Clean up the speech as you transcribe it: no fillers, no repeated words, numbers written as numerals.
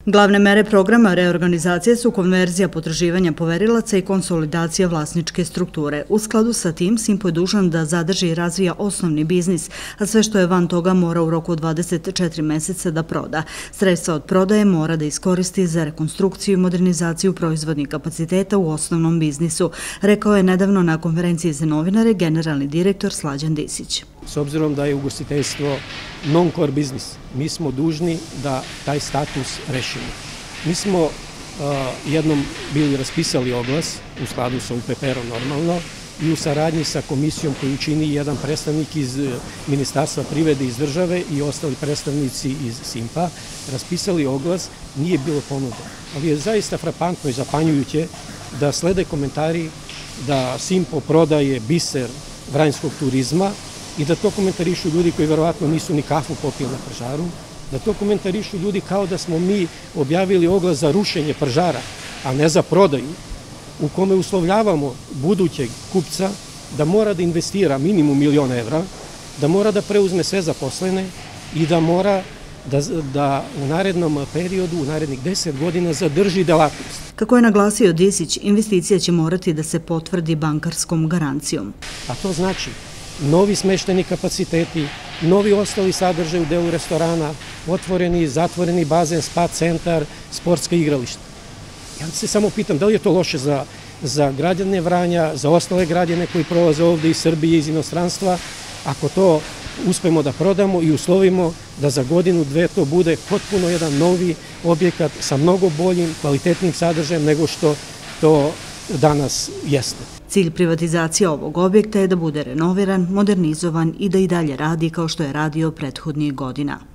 Glavne mere programa reorganizacije su konverzija potraživanja poverilaca i konsolidacija vlasničke strukture. U skladu sa tim, Simpo je dužan da zadrži i razvija osnovni biznis, a sve što je van toga mora u roku od 24 meseca da proda. Sredstva od prodaje mora da iskoristi za rekonstrukciju i modernizaciju proizvodnih kapaciteta u osnovnom biznisu, rekao je nedavno na konferenciji za novinare generalni direktor Slađan Disić. S obzirom da je ugostiteljstvo non-core biznis, mi smo dužni da taj status rešimo. Mi smo jednom bili raspisali oglas u skladu sa UPPR-om normalno i u saradnji sa komisijom koju čini jedan predstavnik iz Ministarstva privrede iz države i ostali predstavnici iz Simpa, raspisali oglas, nije bilo ponuda. Ali je zaista frapantno i zapanjujuće da slede komentari da Simpo prodaje biser vranjskog turizma i da to komentarišu ljudi koji verovatno nisu ni kafu popili na Pržaru, da to komentarišu ljudi kao da smo mi objavili oglas za rušenje Pržara, a ne za prodaju, u kome uslovljavamo budućeg kupca da mora da investira minimum 1.000.000 evra, da mora da preuzme sve zaposlene i da mora da u narednom periodu, u narednih 10 godina zadrži delatnost. Kako je naglasio Disić, investicija će morati da se potvrdi bankarskom garancijom. A to znači novi smešteni kapaciteti, novi ostali sadržaj u delu restorana, otvoreni i zatvoreni bazen, spa centar, sportska igrališta. Ja se samo pitam da li je to loše za građane Vranja, za ostale građane koji prolaze ovde iz Srbije, iz inostranstva, ako to uspemo da prodamo i uslovimo da za godinu, dve to bude potpuno jedan novi objekat sa mnogo boljim, kvalitetnim sadržajem nego što to danas jeste. Cilj privatizacije ovog objekta je da bude renoviran, modernizovan i da i dalje radi kao što je radio prethodnih godina.